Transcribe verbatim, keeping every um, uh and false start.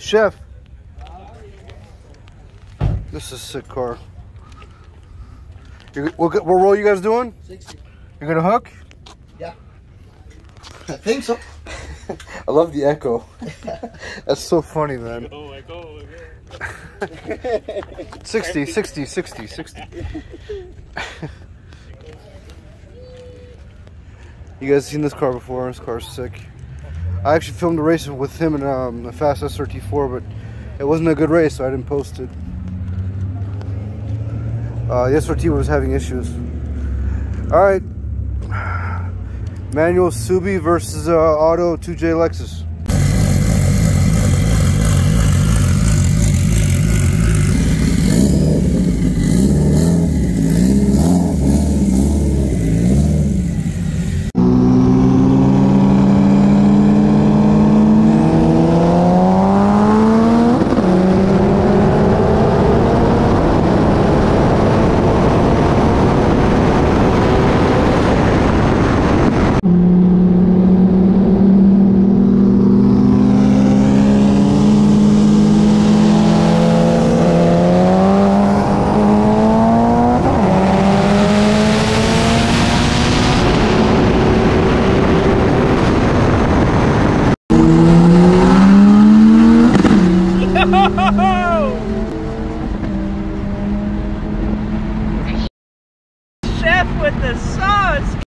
Chef. This is a sick car. You're, what, what roll you guys doing? sixty. You're gonna hook? Yeah. I think so. I love the echo. That's so funny, man. Oh, echo, sixty, sixty, sixty, sixty. You guys seen this car before? This car's sick. I actually filmed a race with him in um, a fast S R T four, but it wasn't a good race, so I didn't post it. Uh, the S R T was having issues. All right. Manual Subi versus uh, Auto two J Lexus.